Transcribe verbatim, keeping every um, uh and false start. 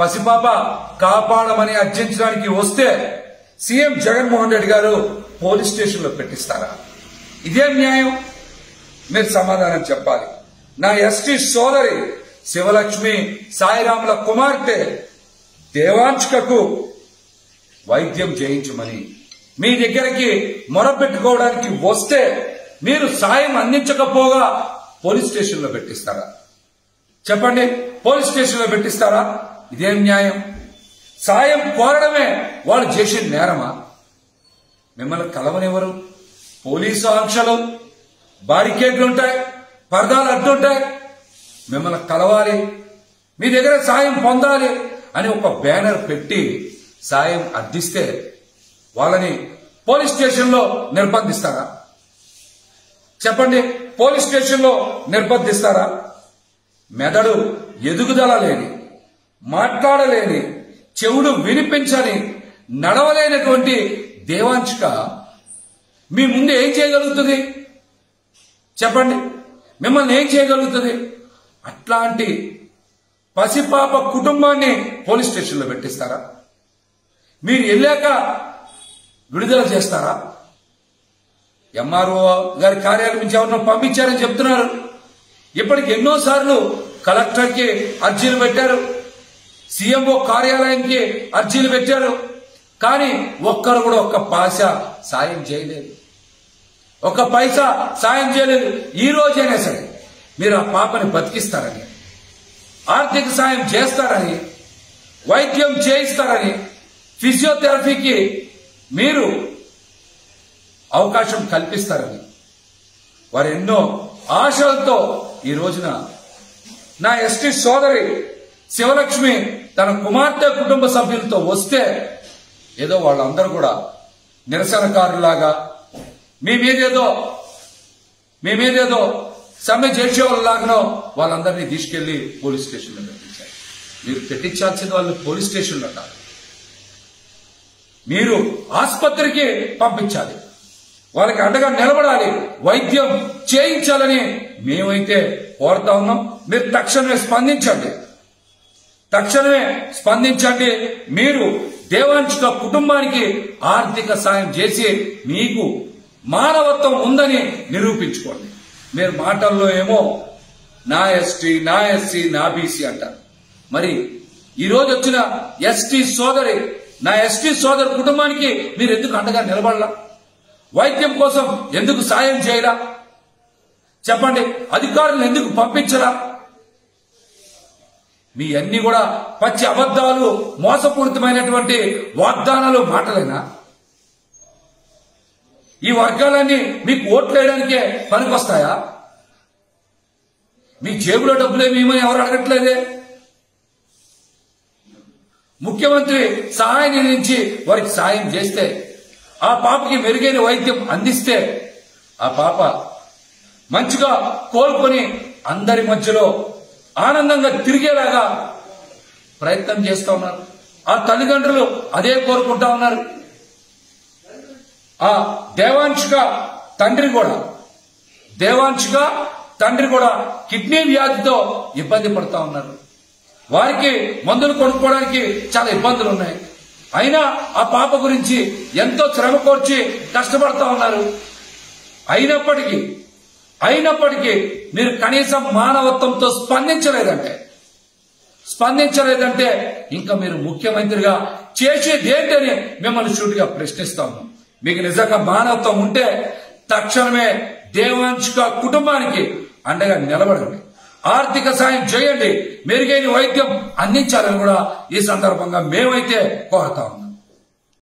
పసిపాప కాపాడమని అర్జించడానికి వస్తే సీఎం జగన్మోహన్ రెడ్డి గారు పోలీస్ స్టేషన్ లో పెట్టిస్తారా? ఇదేం న్యాయం? మీరు సమాధానం చెప్పాలి. నా ఎస్టీ సోదరి శివలక్ష్మి సాయిరాముల కుమార్తె దేవాంశికకు వైద్యం చేయించమని మీ దగ్గరికి మొరపెట్టుకోవడానికి వస్తే మీరు సాయం అందించకపోగా పోలీస్ స్టేషన్ లో పెట్టిస్తారా? చెప్పండి, పోలీస్ స్టేషన్ లో పెట్టిస్తారా? ఇదేం న్యాయం? సాయం కోరడమే వాళ్ళు చేసిన నేరమా? మిమ్మల్ని కలవనివ్వరు. పోలీసు ఆంక్షలు, బారికేడ్లుంటాయి, పరదాలు అడ్డుంటాయి. మిమ్మల్ని కలవాలి, మీ దగ్గర సాయం పొందాలి అని ఒక బ్యానర్ పెట్టి సాయం అర్థిస్తే వాళ్ళని పోలీస్ స్టేషన్ లో నిర్బంధిస్తారా? చెప్పండి, పోలీస్ స్టేషన్ లో నిర్బంధిస్తారా? మెదడు ఎదుగుదల లేని, మాట్లాడలేని, చెవుడు వినిపించని, నడవలేనటువంటి దేవాంశిక మీ ముందు ఏం చేయగలుగుతుంది? చెప్పండి, మిమ్మల్ని ఏం చేయగలుగుతుంది? అట్లాంటి పసిపాప కుటుంబాన్ని పోలీస్ స్టేషన్లో పెట్టిస్తారా? మీరు వెళ్ళాక విడుదల చేస్తారా? ఎంఆర్ఓ గారి కార్యాలయం నుంచి ఎవరినో పంపించారని చెప్తున్నారు. ఇప్పటికి ఎన్నోసార్లు కలెక్టర్కి అర్జీలు పెట్టారు, సీఎంఓ కార్యాలయానికి అర్జీలు పెట్టారు. కానీ ఒక్కరు కూడా ఒక్క పైసా సాయం చేయలేదు, ఒక్క పైసా సాయం చేయలేదు. ఈ రోజైనా సరే మీరు ఆ పాపని బతికిస్తారని, ఆర్థిక సాయం చేస్తారని, వైద్యం చేయిస్తారని, ఫిజియోథెరపీకి మీరు అవకాశం కల్పిస్తారని వారు ఎన్నో ఆశలతో ఈ రోజున నా ఎస్టీ సోదరి శివలక్ష్మి తన కుమార్తె కుటుంబ సభ్యులతో వస్తే ఏదో వాళ్ళందరూ కూడా నిరసనకారులాగా మీ మీదేదో మీ మీదేదో సమ్మె చేసేవాళ్ళలాగానో వాళ్ళందరినీ తీసుకెళ్లి పోలీస్ స్టేషన్లో పెట్టించారు. మీరు పెట్టించాల్సింది వాళ్ళు పోలీస్ స్టేషన్లో కాదు, మీరు ఆసుపత్రికి పంపించాలి, వాళ్ళకి అండగా నిలబడాలి, వైద్యం చేయించాలని మేమైతే కోరుతా ఉన్నాం. మీరు తక్షణమే స్పందించండి, తక్షణమే స్పందించండి. మీరు దేవాంశిక కుటుంబానికి ఆర్థిక సాయం చేసి మీకు మానవత్వం ఉందని నిరూపించుకోండి. మీరు మాటల్లో ఏమో నా ఎస్టీ, నా ఎస్సీ, నా బీసీ అంటారు. మరి ఈ రోజు వచ్చిన ఎస్టీ సోదరి, నా ఎస్టీ సోదరి కుటుంబానికి మీరు ఎందుకు అండగా నిలబడలా? వైద్యం కోసం ఎందుకు సాయం చేయరా? చెప్పండి, అధికారులను ఎందుకు పంపించరా? మీ అన్ని కూడా పచ్చి అబద్ధాలు, మోసపూరితమైనటువంటి వాగ్దానాలు, మాటలేనా? ఈ వర్గాలన్నీ మీకు ఓట్లు వేయడానికే పనికొస్తాయా? మీ జేబులో డబ్బులేమేమని ఎవరు అడగట్లేదే. ముఖ్యమంత్రి సహాయ నిధి నుంచి వారికి సాయం చేస్తే, ఆ పాపకి మెరుగైన వైద్యం అందిస్తే ఆ పాప మంచిగా కోలుకొని అందరి మధ్యలో ఆనందంగా తిరిగేలాగా ప్రయత్నం చేస్తూ ఉన్నారు. ఆ తల్లిదండ్రులు అదే కోరుకుంటా ఉన్నారు. ఆ దేవాంశిక తండ్రి కూడా దేవాంశిక తండ్రి కూడా కిడ్నీ వ్యాధితో ఇబ్బంది పడుతూ ఉన్నారు. వారికి మందులు కొనుక్కోవడానికి చాలా ఇబ్బందులు ఉన్నాయి. అయినా ఆ పాప గురించి ఎంతో శ్రమ కోర్చి కష్టపడతా ఉన్నారు. అయినప్పటికీ అయినప్పటికీ మీరు కనీసం మానవత్వంతో స్పందించలేదంటే స్పందించలేదంటే ఇంకా మీరు ముఖ్యమంత్రిగా చేసేదేంటని మిమ్మల్ని సూటిగా ప్రశ్నిస్తాము. మీకు నిజంగా మానవత్వం ఉంటే తక్షణమే దేవాంశిక కుటుంబానికి అండగా నిలబడండి, ఆర్థిక సాయం చేయండి, మెరుగైన వైద్యం అందించాలని కూడా ఈ సందర్భంగా మేమైతే కోరుతాము.